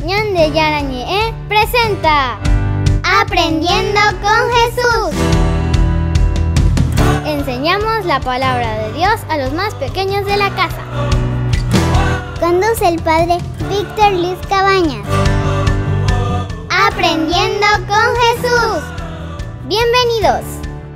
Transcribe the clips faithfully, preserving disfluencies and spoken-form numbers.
Ñan de Yarañe presenta Aprendiendo con Jesús. Enseñamos la palabra de Dios a los más pequeños de la casa. Conduce el padre Víctor Luis Cabañas. Aprendiendo con Jesús. Bienvenidos.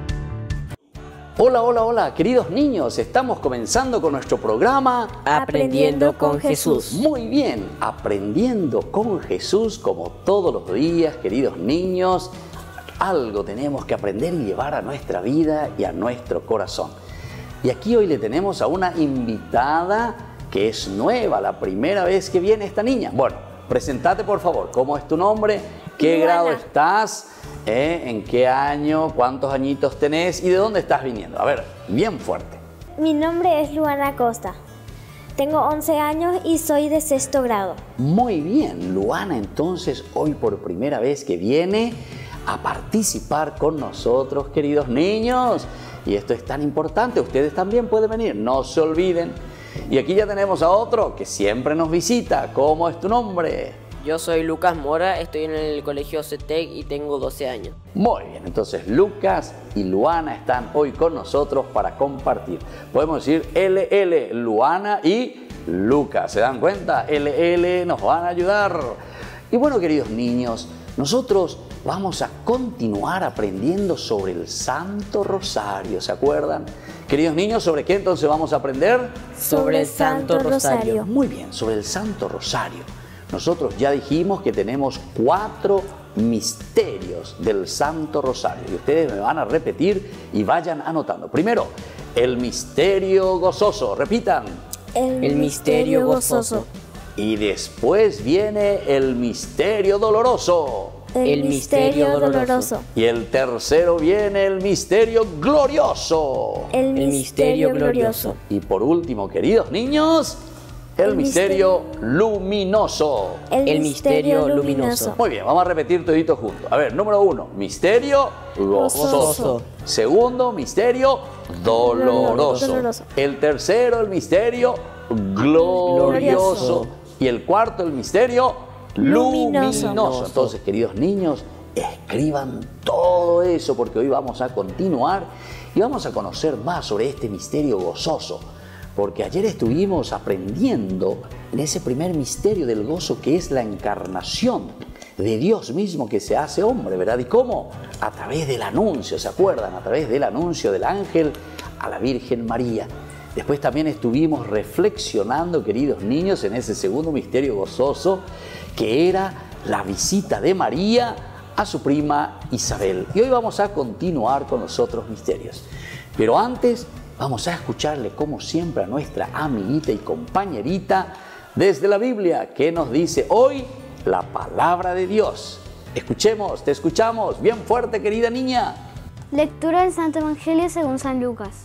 Hola, hola, hola, queridos niños, estamos comenzando con nuestro programa Aprendiendo con Jesús. Muy bien, Aprendiendo con Jesús, como todos los días, queridos niños, algo tenemos que aprender y llevar a nuestra vida y a nuestro corazón. Y aquí hoy le tenemos a una invitada que es nueva, la primera vez que viene esta niña. Bueno, presentate por favor, ¿cómo es tu nombre? ¿Qué Luana. grado estás? ¿Eh? ¿En qué año? ¿Cuántos añitos tenés? ¿Y de dónde estás viniendo? A ver, bien fuerte. Mi nombre es Luana Costa. Tengo once años y soy de sexto grado. Muy bien, Luana entonces hoy por primera vez que viene a participar con nosotros, queridos niños. Y esto es tan importante, ustedes también pueden venir, no se olviden. Y aquí ya tenemos a otro que siempre nos visita. ¿Cómo es tu nombre? Yo soy Lucas Mora, estoy en el colegio C E T E C y tengo doce años. Muy bien, entonces Lucas y Luana están hoy con nosotros para compartir. Podemos decir L L, Luana y Lucas. ¿Se dan cuenta? L L nos van a ayudar. Y bueno, queridos niños, nosotros vamos a continuar aprendiendo sobre el Santo Rosario. ¿Se acuerdan? Queridos niños, ¿sobre qué entonces vamos a aprender? Sobre el Santo Rosario. Muy bien, sobre el Santo Rosario. Nosotros ya dijimos que tenemos cuatro misterios del Santo Rosario y ustedes me van a repetir y vayan anotando. Primero, el misterio gozoso. Repitan. El, El misterio gozoso. Y después viene el misterio doloroso. El misterio doloroso. Y el tercero viene el misterio glorioso. El El misterio glorioso. Y por último, queridos niños, el, El misterio luminoso. El misterio luminoso. Muy bien, vamos a repetir toditos juntos. A ver, número uno, misterio gozoso. Gozoso. Segundo, misterio doloroso. Doloroso. El tercero, el misterio glorioso. Glorioso. Y el cuarto, el misterio luminoso. Luminoso. Entonces, queridos niños, escriban todo eso porque hoy vamos a continuar y vamos a conocer más sobre este misterio gozoso. Porque ayer estuvimos aprendiendo en ese primer misterio del gozo que es la encarnación de Dios mismo que se hace hombre, ¿verdad? ¿Y cómo? A través del anuncio, ¿se acuerdan? A través del anuncio del ángel a la Virgen María. Después también estuvimos reflexionando, queridos niños, en ese segundo misterio gozoso que era la visita de María a su prima Isabel. Y hoy vamos a continuar con los otros misterios. Pero antes vamos a escucharle, como siempre, a nuestra amiguita y compañerita desde la Biblia, que nos dice hoy la palabra de Dios. Escuchemos, te escuchamos, bien fuerte, querida niña. Lectura del Santo Evangelio según San Lucas.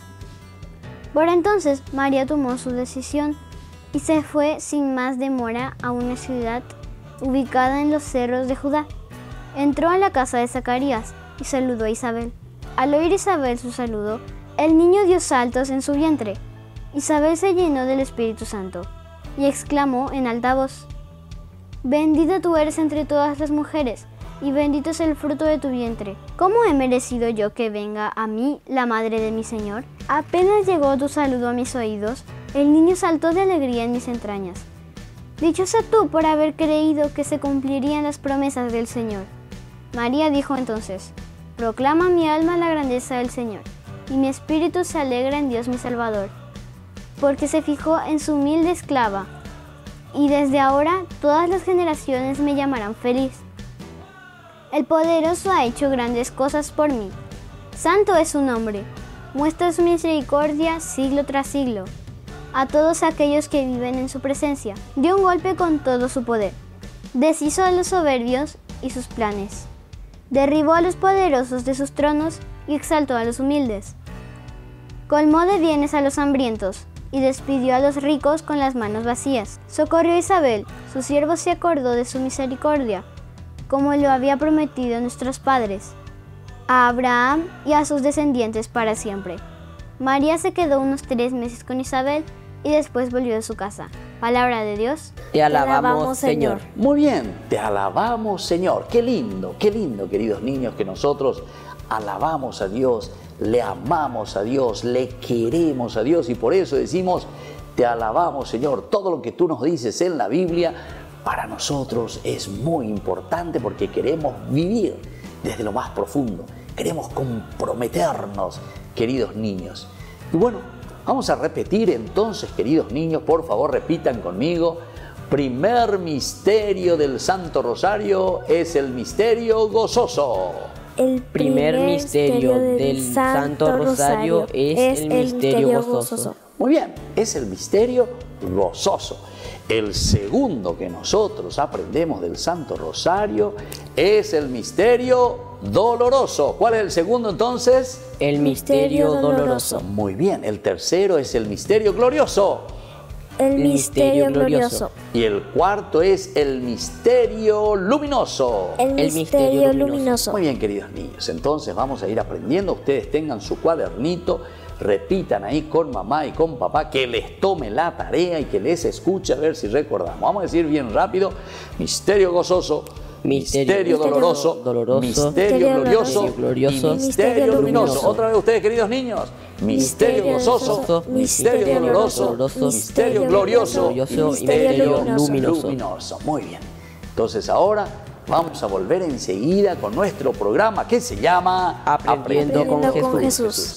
Por entonces María tomó su decisión y se fue sin más demora a una ciudad ubicada en los cerros de Judá. Entró a la casa de Zacarías y saludó a Isabel. Al oír Isabel su saludo, el niño dio saltos en su vientre. Isabel se llenó del Espíritu Santo y exclamó en alta voz: Bendita tú eres entre todas las mujeres, y bendito es el fruto de tu vientre. ¿Cómo he merecido yo que venga a mí la madre de mi Señor? Apenas llegó tu saludo a mis oídos, el niño saltó de alegría en mis entrañas. Dichosa tú por haber creído que se cumplirían las promesas del Señor. María dijo entonces: Proclama mi alma la grandeza del Señor, y mi espíritu se alegra en Dios mi Salvador, porque se fijó en su humilde esclava, y desde ahora todas las generaciones me llamarán feliz. El poderoso ha hecho grandes cosas por mí. Santo es su nombre, muestra su misericordia siglo tras siglo a todos aquellos que viven en su presencia. Dio un golpe con todo su poder, deshizo a los soberbios y sus planes, derribó a los poderosos de sus tronos y exaltó a los humildes. Colmó de bienes a los hambrientos y despidió a los ricos con las manos vacías. Socorrió a Isabel, su siervo se acordó de su misericordia, como lo había prometido a nuestros padres, a Abraham y a sus descendientes para siempre. María se quedó unos tres meses con Isabel y después volvió a su casa. Palabra de Dios. Te alabamos, alabamos, Señor. Señor. Muy bien, te alabamos, Señor. Qué lindo, qué lindo, queridos niños, que nosotros alabamos a Dios, le amamos a Dios, le queremos a Dios y por eso decimos, te alabamos, Señor. Todo lo que tú nos dices en la Biblia para nosotros es muy importante porque queremos vivir desde lo más profundo. Queremos comprometernos, queridos niños. Y bueno, vamos a repetir entonces, queridos niños, por favor repitan conmigo. Primer misterio del Santo Rosario es el misterio gozoso. El Primer misterio del Santo Rosario es el misterio gozoso. Muy bien, es el misterio gozoso. El segundo que nosotros aprendemos del Santo Rosario es el misterio doloroso. ¿Cuál es el segundo entonces? El misterio doloroso. Muy bien, el tercero es el misterio glorioso. El misterio glorioso. Y el cuarto es el misterio luminoso. El misterio luminoso. Muy bien, queridos niños, entonces vamos a ir aprendiendo. Ustedes tengan su cuadernito, repitan ahí con mamá y con papá, que les tome la tarea y que les escuche a ver si recordamos. Vamos a decir bien rápido: misterio gozoso, misterio, misterio doloroso, doloroso, misterio glorioso, glorioso, y misterio luminoso. luminoso. Otra vez ustedes, queridos niños: misterio gozoso, misterio doloroso, misterio glorioso, misterio luminoso. Muy bien. Entonces ahora vamos a volver enseguida con nuestro programa que se llama Aprendiendo, Aprendiendo con, con Jesús. Jesús.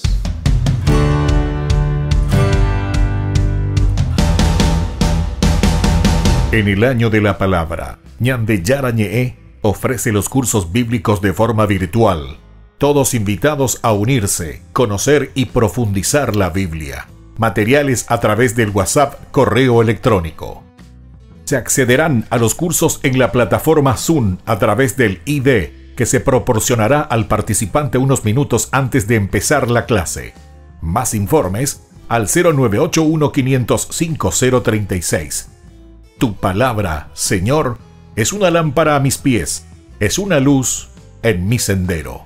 En el año de la palabra, Ñande Yarañe ofrece los cursos bíblicos de forma virtual. Todos invitados a unirse, conocer y profundizar la Biblia. Materiales a través del WhatsApp, correo electrónico. Se accederán a los cursos en la plataforma Zoom a través del I D, que se proporcionará al participante unos minutos antes de empezar la clase. Más informes al cero nueve ocho uno, cinco cero cinco cero tres seis. Tu palabra, Señor, es una lámpara a mis pies, es una luz en mi sendero.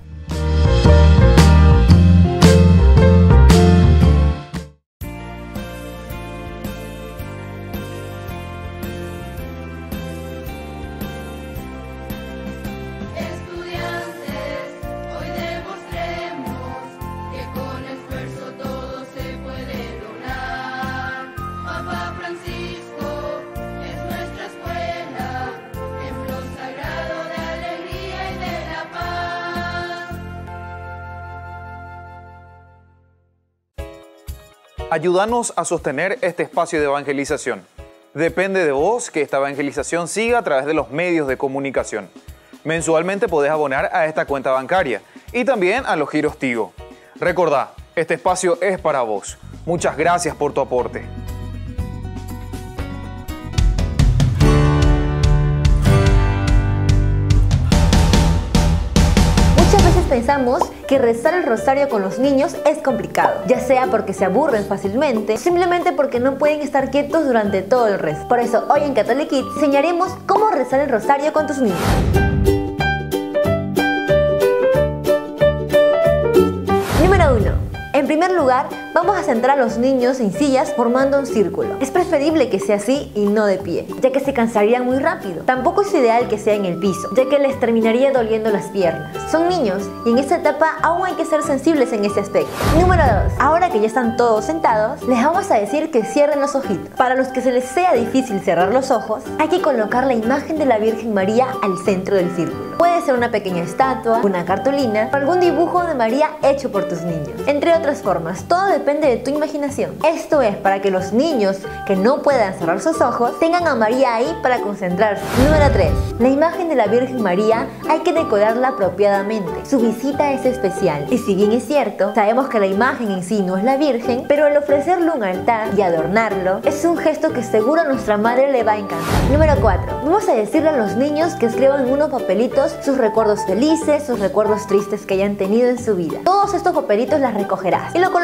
Ayúdanos a sostener este espacio de evangelización. Depende de vos que esta evangelización siga a través de los medios de comunicación. Mensualmente podés abonar a esta cuenta bancaria y también a los giros Tigo. Recordá, este espacio es para vos. Muchas gracias por tu aporte. Muchas veces pensamos que rezar el rosario con los niños es complicado, ya sea porque se aburren fácilmente, simplemente porque no pueden estar quietos durante todo el rezo. Por eso hoy en Catholic Kids enseñaremos cómo rezar el rosario con tus niños. Número uno. En primer lugar, vamos a sentar a los niños en sillas formando un círculo. Es preferible que sea así y no de pie, ya que se cansarían muy rápido. Tampoco es ideal que sea en el piso, ya que les terminaría doliendo las piernas. Son niños y en esta etapa aún hay que ser sensibles en ese aspecto. Número dos. Ahora que ya están todos sentados, les vamos a decir que cierren los ojitos. Para los que se les sea difícil cerrar los ojos, hay que colocar la imagen de la Virgen María al centro del círculo. Puede ser una pequeña estatua, una cartulina o algún dibujo de María hecho por tus niños, entre otras formas. Todo depende de tu imaginación. Esto es para que los niños que no puedan cerrar sus ojos tengan a María ahí para concentrarse. Número tres. La imagen de la Virgen María hay que decorarla apropiadamente. Su visita es especial y si bien es cierto, sabemos que la imagen en sí no es la Virgen, pero el ofrecerle un altar y adornarlo es un gesto que seguro a nuestra madre le va a encantar. Número cuatro. Vamos a decirle a los niños que escriban en unos papelitos sus recuerdos felices, sus recuerdos tristes que hayan tenido en su vida. Todos estos papelitos las recogerás y lo colocarás en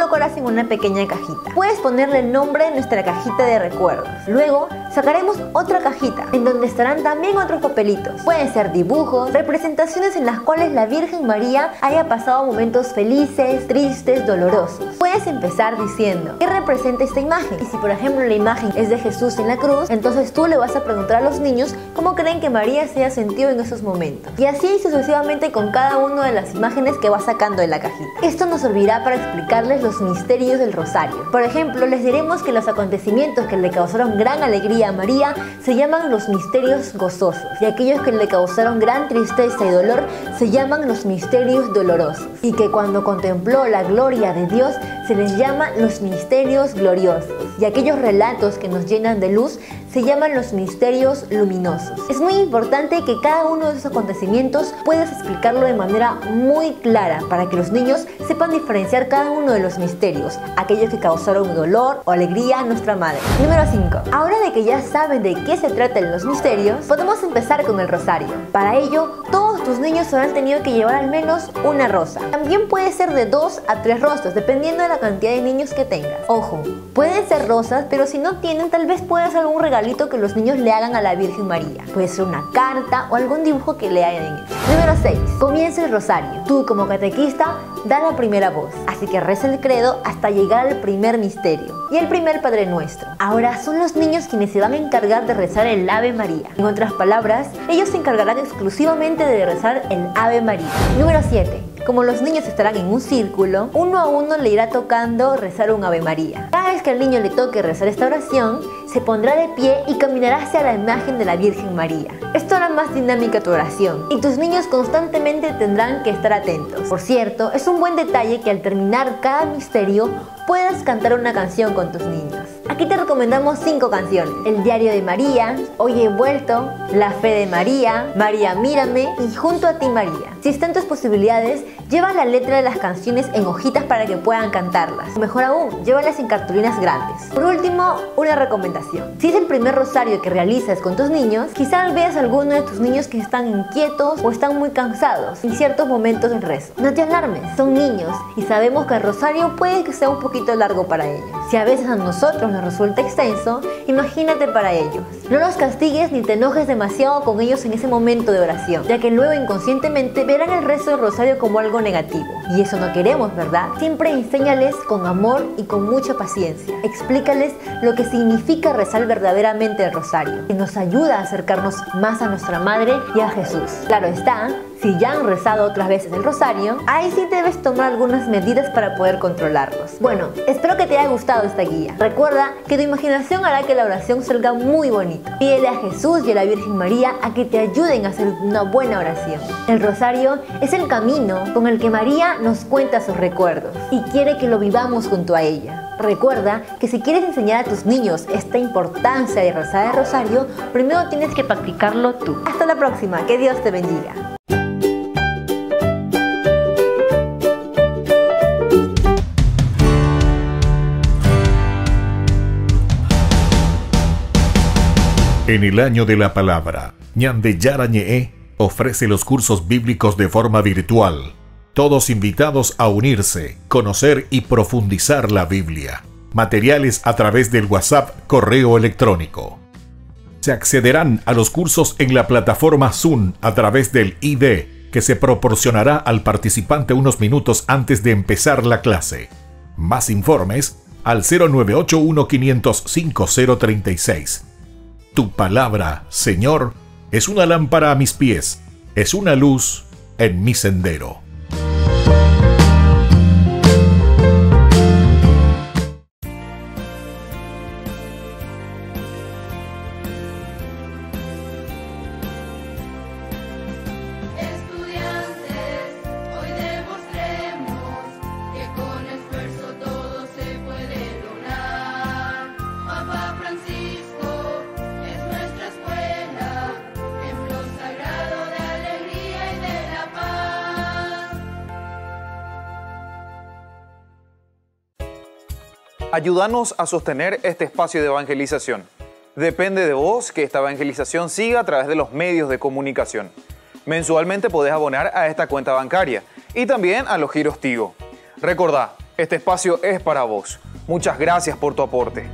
en una pequeña cajita. Puedes ponerle el nombre en nuestra cajita de recuerdos. Luego sacaremos otra cajita en donde estarán también otros papelitos. Pueden ser dibujos, representaciones en las cuales la Virgen María haya pasado momentos felices, tristes, dolorosos. Puedes empezar diciendo ¿qué representa esta imagen? Y si por ejemplo la imagen es de Jesús en la cruz, entonces tú le vas a preguntar a los niños cómo creen que María se haya sentido en esos momentos. Y así sucesivamente con cada una de las imágenes que vas sacando de la cajita. Esto nos servirá para explicarles los misterios del rosario. Por ejemplo, les diremos que los acontecimientos que le causaron gran alegría a María se llaman los misterios gozosos, y aquellos que le causaron gran tristeza y dolor se llaman los misterios dolorosos, y que cuando contempló la gloria de Dios se les llama los misterios gloriosos, y aquellos relatos que nos llenan de luz se llaman los misterios luminosos. Es muy importante que cada uno de esos acontecimientos puedas explicarlo de manera muy clara para que los niños sepan diferenciar cada uno de los misterios, aquellos que causaron dolor o alegría a nuestra madre. Número cinco. Ahora de que ya saben de qué se tratan los misterios, podemos empezar con el rosario. Para ello, todos tus niños habrán tenido que llevar al menos una rosa. También puede ser de dos a tres rosas, dependiendo de la cantidad de niños que tengas. Ojo, pueden ser rosas, pero si no tienen, tal vez puede ser algún regalito que los niños le hagan a la Virgen María. Puede ser una carta o algún dibujo que le hayan hecho. Número seis. Comienza el rosario. Tú, como catequista, da la primera voz, así que reza el credo hasta llegar al primer misterio y el primer Padre Nuestro. Ahora son los niños quienes se van a encargar de rezar el Ave María. En otras palabras, ellos se encargarán exclusivamente de rezar el Ave María. Número siete. Como los niños estarán en un círculo, uno a uno le irá tocando rezar un Ave María. Cada vez que al niño le toque rezar esta oración, se pondrá de pie y caminará hacia la imagen de la Virgen María. Esto hará más dinámica tu oración y tus niños constantemente tendrán que estar atentos. Por cierto, es un buen detalle que al terminar cada misterio puedas cantar una canción con tus niños. Aquí te recomendamos cinco canciones: El Diario de María, Hoy he vuelto, La Fe de María, María mírame y Junto a ti María. Si están tus posibilidades, lleva la letra de las canciones en hojitas para que puedan cantarlas. O mejor aún, llévalas en cartulinas grandes. Por último, una recomendación. Si es el primer rosario que realizas con tus niños, quizás veas a alguno de tus niños que están inquietos o están muy cansados en ciertos momentos del rezo. No te alarmes, son niños y sabemos que el rosario puede que sea un poquito largo para ellos. Si a veces a nosotros nos resulta extenso, imagínate para ellos. No los castigues ni te enojes demasiado con ellos en ese momento de oración, ya que luego inconscientemente verán el rezo del rosario como algo negativo. Y eso no queremos, ¿verdad? Siempre enséñales con amor y con mucha paciencia. Explícales lo que significa rezar verdaderamente el rosario, que nos ayuda a acercarnos más a nuestra Madre y a Jesús. Claro está, si ya han rezado otras veces el rosario, ahí sí debes tomar algunas medidas para poder controlarlos. Bueno, espero que te haya gustado esta guía. Recuerda que tu imaginación hará que la oración salga muy bonita. Pídele a Jesús y a la Virgen María a que te ayuden a hacer una buena oración. El rosario es el camino con el que María nos cuenta sus recuerdos y quiere que lo vivamos junto a ella. Recuerda que si quieres enseñar a tus niños esta importancia de rezar el rosario, primero tienes que practicarlo tú. Hasta la próxima, que Dios te bendiga. En el año de la palabra, Ñande Yara Ñe'e ofrece los cursos bíblicos de forma virtual. Todos invitados a unirse, conocer y profundizar la Biblia. Materiales a través del WhatsApp, correo electrónico. Se accederán a los cursos en la plataforma Zoom a través del I D, que se proporcionará al participante unos minutos antes de empezar la clase. Más informes al cero nueve ocho uno cinco cero cinco cero tres seis. Tu palabra, Señor, es una lámpara a mis pies, es una luz en mi sendero. Ayúdanos a sostener este espacio de evangelización. Depende de vos que esta evangelización siga a través de los medios de comunicación. Mensualmente podés abonar a esta cuenta bancaria y también a los giros Tigo. Recordá, Este espacio es para vos. Muchas gracias por tu aporte.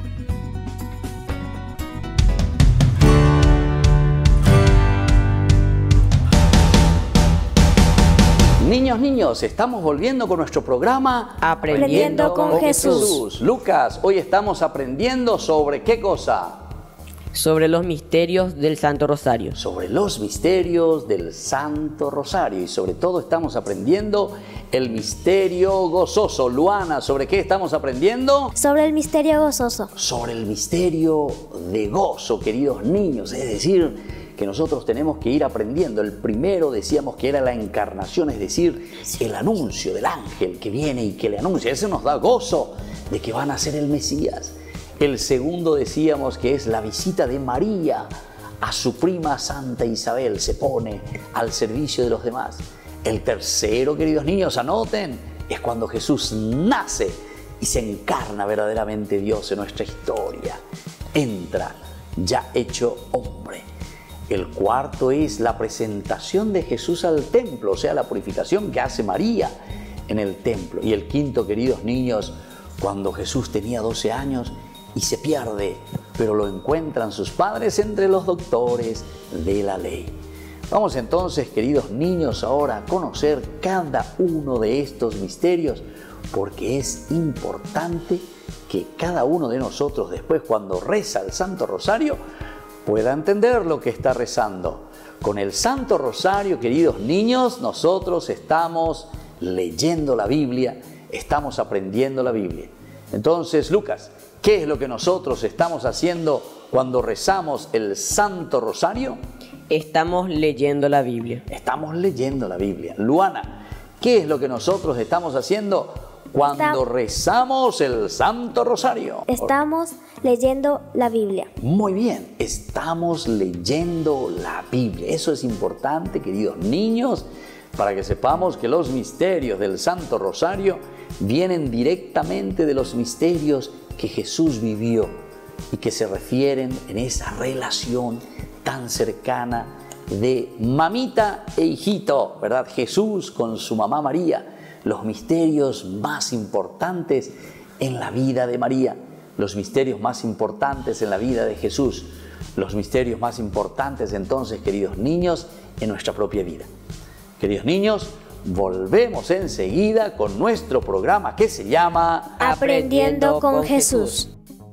Niños, niños, estamos volviendo con nuestro programa Aprendiendo con, con Jesús. Jesús. Lucas, hoy estamos aprendiendo sobre ¿qué cosa? Sobre los misterios del Santo Rosario. Sobre los misterios del Santo Rosario. Y sobre todo estamos aprendiendo el misterio gozoso. Luana, ¿sobre qué estamos aprendiendo? Sobre el misterio gozoso. Sobre el misterio de gozo, queridos niños. Es decir, que nosotros tenemos que ir aprendiendo. El primero decíamos que era la encarnación, es decir, el anuncio del ángel que viene y que le anuncia. Eso nos da gozo de que van a ser el Mesías. El segundo decíamos que es la visita de María a su prima Santa Isabel. Se pone al servicio de los demás. El tercero, queridos niños, anoten, es cuando Jesús nace y se encarna verdaderamente Dios en nuestra historia. Entra ya hecho hombre. El cuarto es la presentación de Jesús al templo, o sea, la purificación que hace María en el templo. Y el quinto, queridos niños, cuando Jesús tenía doce años y se pierde, pero lo encuentran sus padres entre los doctores de la ley. Vamos entonces, queridos niños, ahora a conocer cada uno de estos misterios, porque es importante que cada uno de nosotros después, cuando reza el Santo Rosario, pueda entender lo que está rezando. Con el Santo Rosario, queridos niños, nosotros estamos leyendo la Biblia, estamos aprendiendo la Biblia. Entonces, Lucas, ¿qué es lo que nosotros estamos haciendo cuando rezamos el Santo Rosario? Estamos leyendo la Biblia. Estamos leyendo la Biblia. Luana, ¿qué es lo que nosotros estamos haciendo cuando Está... rezamos el Santo Rosario? Estamos leyendo la Biblia. Muy bien, estamos leyendo la Biblia. Eso es importante, queridos niños, para que sepamos que los misterios del Santo Rosario vienen directamente de los misterios que Jesús vivió y que se refieren en esa relación tan cercana de mamita e hijito, ¿verdad? Jesús con su mamá María, los misterios más importantes en la vida de María, los misterios más importantes en la vida de Jesús, los misterios más importantes entonces, queridos niños, en nuestra propia vida. Queridos niños, volvemos enseguida con nuestro programa que se llama Aprendiendo con Jesús.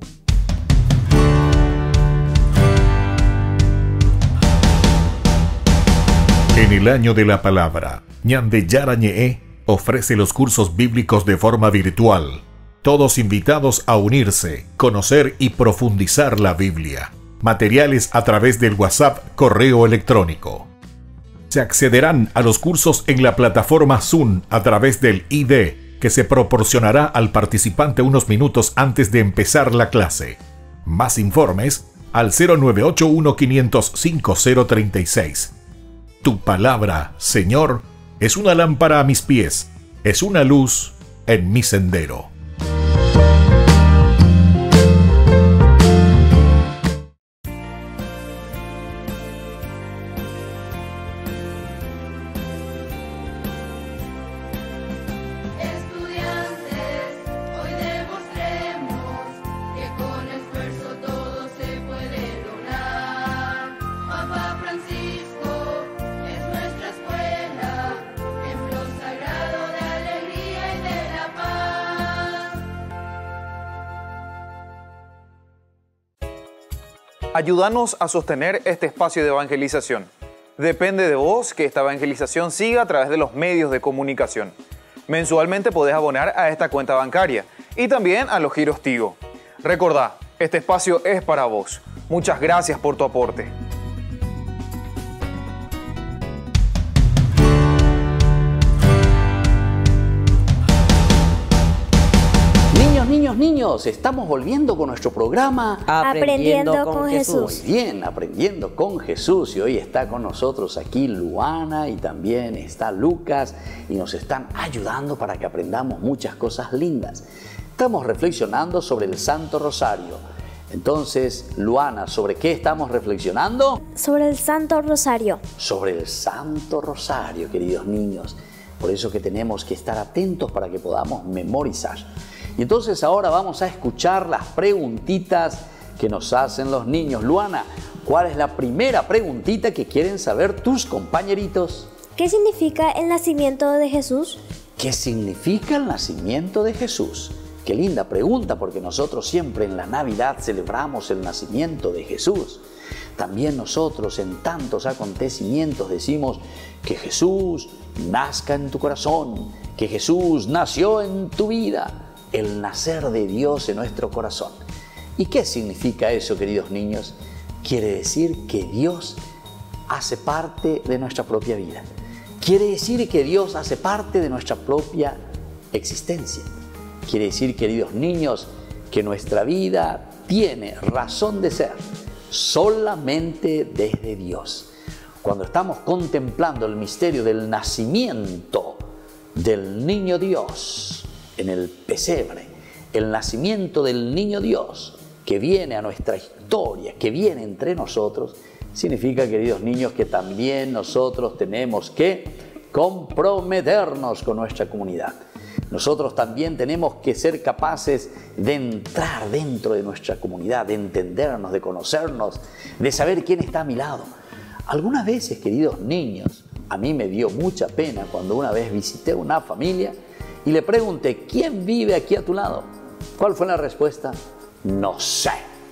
En el año de la palabra, Ñande Yarañe ofrece los cursos bíblicos de forma virtual. Todos invitados a unirse, conocer y profundizar la Biblia. Materiales a través del WhatsApp, correo electrónico. Se accederán a los cursos en la plataforma Zoom a través del I D, que se proporcionará al participante unos minutos antes de empezar la clase. Más informes al cero nueve ocho uno, cinco cero cinco cero tres seis. Tu palabra, Señor, es una lámpara a mis pies, es una luz en mi sendero. Ayúdanos a sostener este espacio de evangelización. Depende de vos que esta evangelización siga a través de los medios de comunicación. Mensualmente podés abonar a esta cuenta bancaria y también a los giros Tigo. Recordá, este espacio es para vos. Muchas gracias por tu aporte. Niños, niños, estamos volviendo con nuestro programa Aprendiendo, Aprendiendo con Jesús. Muy bien, Aprendiendo con Jesús. Y hoy está con nosotros aquí Luana y también está Lucas y nos están ayudando para que aprendamos muchas cosas lindas. Estamos reflexionando sobre el Santo Rosario. Entonces, Luana, ¿sobre qué estamos reflexionando? Sobre el Santo Rosario. Sobre el Santo Rosario, queridos niños. Por eso que tenemos que estar atentos para que podamos memorizar. Y entonces ahora vamos a escuchar las preguntitas que nos hacen los niños. Luana, ¿cuál es la primera preguntita que quieren saber tus compañeritos? ¿Qué significa el nacimiento de Jesús? ¿Qué significa el nacimiento de Jesús? Qué linda pregunta, porque nosotros siempre en la Navidad celebramos el nacimiento de Jesús. También nosotros en tantos acontecimientos decimos que Jesús nazca en tu corazón, que Jesús nació en tu vida, el nacer de Dios en nuestro corazón. ¿Y qué significa eso, queridos niños? Quiere decir que Dios hace parte de nuestra propia vida. Quiere decir que Dios hace parte de nuestra propia existencia. Quiere decir, queridos niños, que nuestra vida tiene razón de ser solamente desde Dios. Cuando estamos contemplando el misterio del nacimiento del niño Dios en el pesebre, el nacimiento del niño Dios que viene a nuestra historia, que viene entre nosotros, significa, queridos niños, que también nosotros tenemos que comprometernos con nuestra comunidad. Nosotros también tenemos que ser capaces de entrar dentro de nuestra comunidad, de entendernos, de conocernos, de saber quién está a mi lado. Algunas veces, queridos niños, a mí me dio mucha pena cuando una vez visité una familia y le pregunté, ¿quién vive aquí a tu lado? ¿Cuál fue la respuesta? No sé,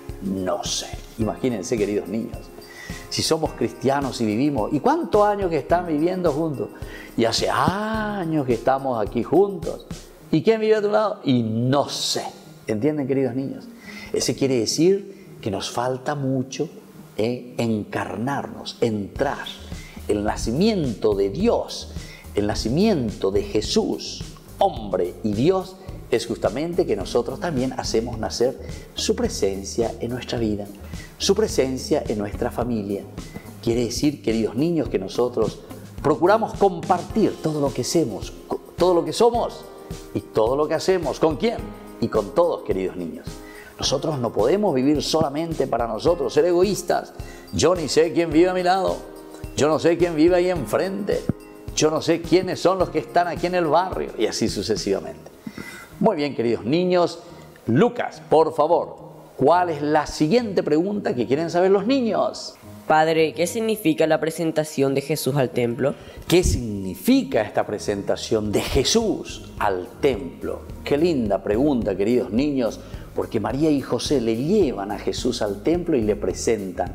no sé. Imagínense, queridos niños, si somos cristianos y vivimos, ¿y cuántos años que están viviendo juntos? Y hace años que estamos aquí juntos. ¿Y quién vive a tu lado? Y no sé. ¿Entienden, queridos niños? Ese quiere decir que nos falta mucho eh, encarnarnos, entrar. El nacimiento de Dios, el nacimiento de Jesús, hombre y Dios, es justamente que nosotros también hacemos nacer su presencia en nuestra vida, su presencia en nuestra familia. Quiere decir, queridos niños, que nosotros procuramos compartir todo lo que hacemos, todo lo que somos y todo lo que hacemos. ¿Con quién? Y con todos, queridos niños. Nosotros no podemos vivir solamente para nosotros, ser egoístas. Yo ni sé quién vive a mi lado, yo no sé quién vive ahí enfrente, yo no sé quiénes son los que están aquí en el barrio, y así sucesivamente. Muy bien, queridos niños. Lucas, por favor, ¿cuál es la siguiente pregunta que quieren saber los niños? Padre, ¿qué significa la presentación de Jesús al templo? ¿Qué significa esta presentación de Jesús al templo? Qué linda pregunta, queridos niños, porque María y José le llevan a Jesús al templo y le presentan.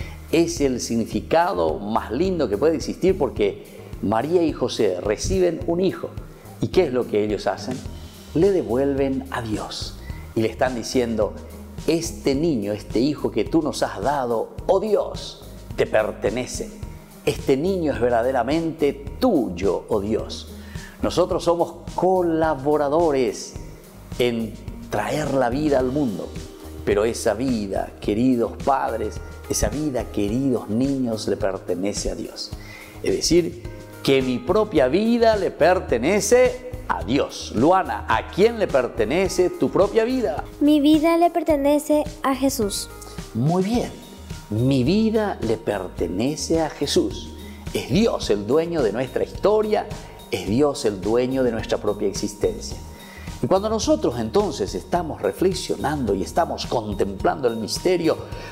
Es el significado más lindo que puede existir, porque María y José reciben un hijo. ¿Y qué es lo que ellos hacen? Le devuelven a Dios y le están diciendo, este niño, este hijo que tú nos has dado, oh Dios, te pertenece. Este niño es verdaderamente tuyo, oh Dios. Nosotros somos colaboradores en traer la vida al mundo, pero esa vida, queridos padres, esa vida, queridos niños, le pertenece a Dios. Es decir, que mi propia vida le pertenece a Dios. Luana, ¿a quién le pertenece tu propia vida? Mi vida le pertenece a Jesús. Muy bien, mi vida le pertenece a Jesús. Es Dios el dueño de nuestra historia, es Dios el dueño de nuestra propia existencia. Y cuando nosotros entonces estamos reflexionando y estamos contemplando el misterio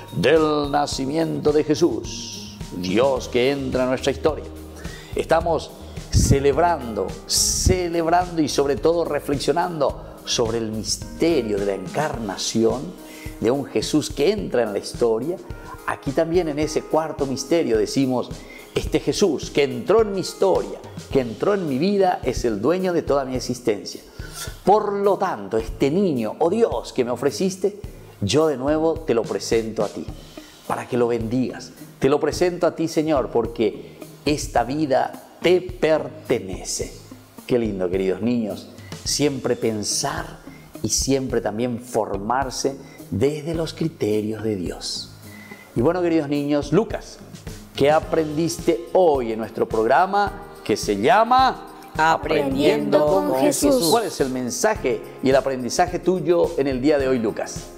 del nacimiento de Jesús, Dios que entra en nuestra historia, estamos celebrando, celebrando y sobre todo reflexionando sobre el misterio de la encarnación de un Jesús que entra en la historia. Aquí también en ese cuarto misterio decimos, este Jesús que entró en mi historia, que entró en mi vida, es el dueño de toda mi existencia. Por lo tanto, este niño, oh Dios, que me ofreciste, yo de nuevo te lo presento a ti, para que lo bendigas. Te lo presento a ti, Señor, porque esta vida te pertenece. Qué lindo, queridos niños, siempre pensar y siempre también formarse desde los criterios de Dios. Y bueno, queridos niños, Lucas, ¿qué aprendiste hoy en nuestro programa que se llama Aprendiendo con Jesús? ¿Cuál es el mensaje y el aprendizaje tuyo en el día de hoy, Lucas?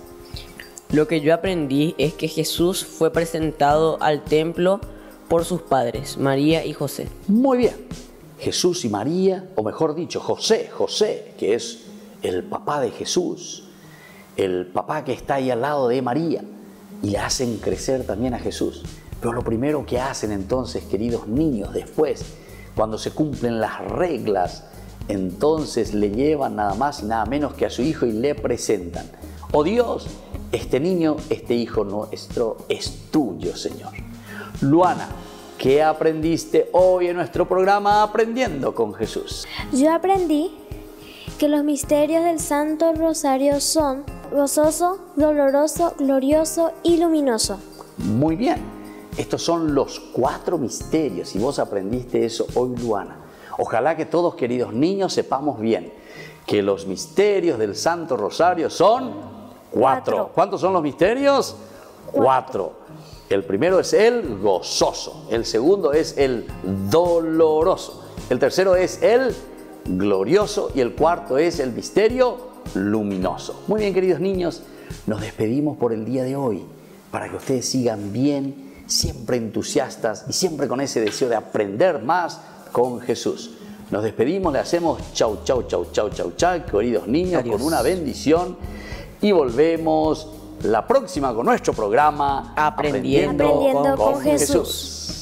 Lo que yo aprendí es que Jesús fue presentado al templo por sus padres, María y José. Muy bien. Jesús y María, o mejor dicho, José, José, que es el papá de Jesús, el papá que está ahí al lado de María, y le hacen crecer también a Jesús. Pero lo primero que hacen entonces, queridos niños, después, cuando se cumplen las reglas, entonces le llevan nada más y nada menos que a su hijo y le presentan. Oh Dios, este niño, este hijo nuestro es tuyo, Señor. Luana, ¿qué aprendiste hoy en nuestro programa Aprendiendo con Jesús? Yo aprendí que los misterios del Santo Rosario son gozoso, doloroso, glorioso y luminoso. Muy bien, estos son los cuatro misterios y vos aprendiste eso hoy, Luana. Ojalá que todos, queridos niños, sepamos bien que los misterios del Santo Rosario son cuatro. Cuatro. ¿Cuántos son los misterios? Cuatro. Cuatro. El primero es el gozoso, el segundo es el doloroso, el tercero es el glorioso y el cuarto es el misterio luminoso. Muy bien, queridos niños, nos despedimos por el día de hoy para que ustedes sigan bien, siempre entusiastas y siempre con ese deseo de aprender más con Jesús. Nos despedimos, le hacemos chau, chau, chau, chau, chau, chau, queridos niños, adiós, con una bendición, y volvemos la próxima con nuestro programa Aprendiendo, Aprendiendo con, con Jesús. Jesús.